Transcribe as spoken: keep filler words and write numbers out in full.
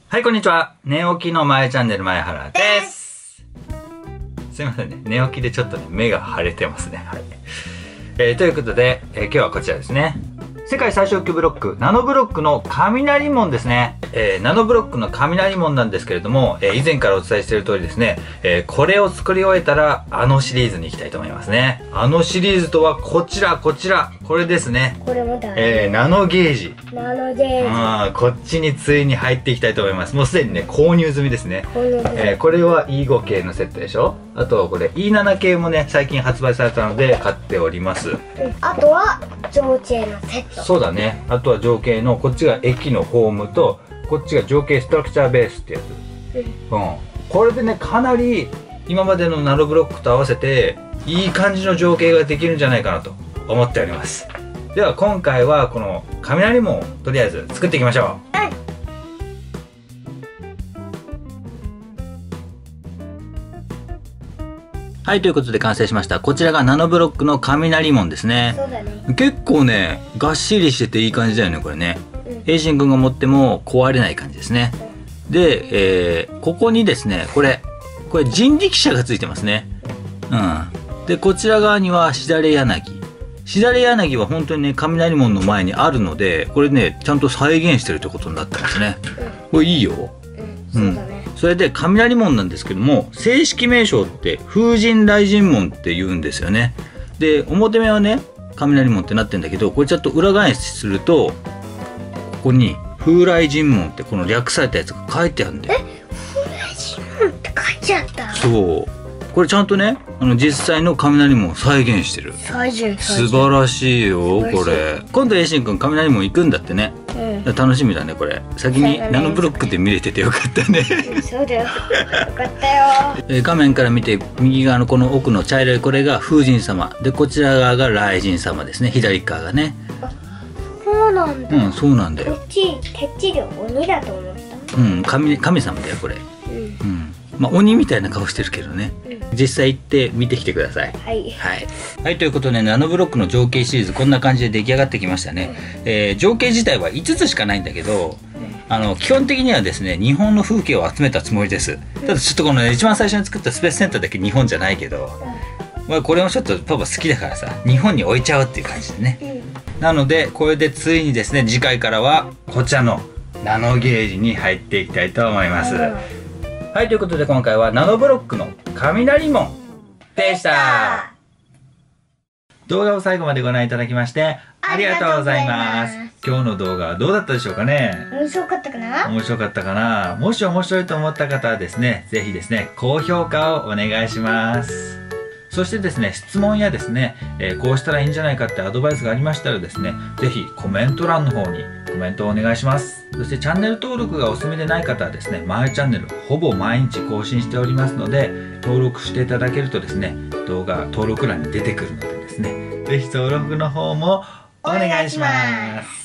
はい、こんにちは。寝起きの前チャンネル前原です。すいませんね。寝起きでちょっとね、目が腫れてますね。はい。えー、ということで、えー、今日はこちらですね。世界最小級ブロック、ナノブロックの雷門ですね。えー、ナノブロックの雷門なんですけれども、えー、以前からお伝えしている通りですね、えー、これを作り終えたら、あのシリーズに行きたいと思いますね。あのシリーズとはこちら、こちら、これですね。 これもだ。 えー、ナノゲージ。 ナノゲージ。 ああ、こっちについに入っていきたいと思います。もうすでにね、購入済みですね。 購入済み。 えー、これは イーファイブ 系のセットでしょ。あと、これ イーセブン 系もね、最近発売されたので買っております。 うん、あとは、情景のセット。 そうだね。あとは情景の、こっちが駅のホームと、こっちが情景ストラクチャーベースってやつ。うん。うん。これでね、かなり、今までのナノブロックと合わせて、いい感じの情景ができるんじゃないかなと思っております。では、今回はこの雷門をとりあえず作っていきましょう。うん。はい、ということで完成しました。こちらがナノブロックの雷門ですね。 そうだね。 結構ね、がっしりしてていい感じだよね、これね。エイシン君が持っても壊れない感じですね。うん、で、えー、ここにですね、これ、これ人力車がついてますね。うん。で、こちら側にはしだれ柳。しだれ柳は本当にね、雷門の前にあるので、これね、ちゃんと再現してるってことになってますね。これいいよ。 うん、そうだね。 それで雷門なんですけども、正式名称って風神雷神門って言うんですよね。で、表目はね、雷門ってなってんだけど、これちょっと裏返しすると、ここに風雷神門ってこの略されたやつが書いてあるんだよ。 え、風雷神門って書いてあった？ そう。これちゃんとね、あの実際の雷門を再現してる。 再現、 素晴らしいよ、これ。今度エイシン君雷門行くんだってね。うん、楽しみだね、これ。先にナノブロックで見れててよかったね。 そうだよ。よかったよ。 え画面から見て右側のこの奥の茶色いこれが風神様で、こちら側が雷神様ですね。左側がね。 あ、そうなんだ。 うん、そうなんだよ。 こっちてっちり鬼だと思った。 うん、神神様だよこれ。うん、うん、まあ鬼みたいな顔してるけどね。実際行って見てきてください。 はい、 はい、はい、ということでナノブロックの情景シリーズこんな感じで出来上がってきましたね。うん、えー、情景自体はいつつしかないんだけど、あの基本的にはですね日本の風景を集めたつもりです。ただちょっとこの、ね、一番最初に作ったスペースセンターだけ日本じゃないけど、まあ、これもちょっとパパ好きだからさ日本に置いちゃうっていう感じでね。うん、なのでこれでついにですね次回からはこちらのナノゲージに入っていきたいと思います。うん、はい、ということで今回はナノブロックの雷門でした。動画を最後までご覧いただきましてありがとうございます。今日の動画はどうだったでしょうかね。 面白かったかな。 面白かったかな。もし面白いと思った方はですね、ぜひですね、高評価をお願いします。そしてですね、質問やですね、えー、こうしたらいいんじゃないかってアドバイスがありましたらですね、ぜひコメント欄の方にコメントをお願いします。そしてチャンネル登録がお済みでない方はですね、マイチャンネルほぼ毎日更新しておりますので、登録していただけるとですね、動画登録欄に出てくるのでですね、ぜひ登録の方もお願いします。